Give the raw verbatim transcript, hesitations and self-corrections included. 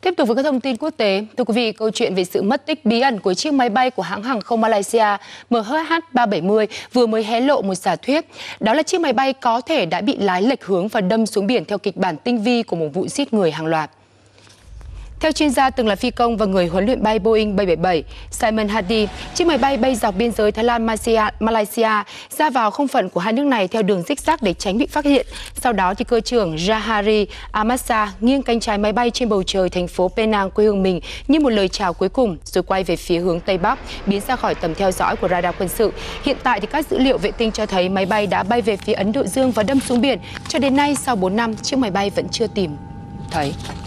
Tiếp tục với các thông tin quốc tế, thưa quý vị, câu chuyện về sự mất tích bí ẩn của chiếc máy bay của hãng hàng không Malaysia M H H ba bảy mươi vừa mới hé lộ một giả thuyết. Đó là chiếc máy bay có thể đã bị lái lệch hướng và đâm xuống biển theo kịch bản tinh vi của một vụ giết người hàng loạt. Theo chuyên gia từng là phi công và người huấn luyện bay Boeing bảy bảy bảy, Simon Hardy, chiếc máy bay bay dọc biên giới Thái Lan Malaysia ra vào không phận của hai nước này theo đường zig zag để tránh bị phát hiện. Sau đó thì cơ trưởng Jahari Amasa nghiêng cánh trái máy bay trên bầu trời thành phố Penang quê hương mình như một lời chào cuối cùng, rồi quay về phía hướng Tây Bắc, biến ra khỏi tầm theo dõi của radar quân sự. Hiện tại thì các dữ liệu vệ tinh cho thấy máy bay đã bay về phía Ấn Độ Dương và đâm xuống biển. Cho đến nay, sau bốn năm, chiếc máy bay vẫn chưa tìm thấy.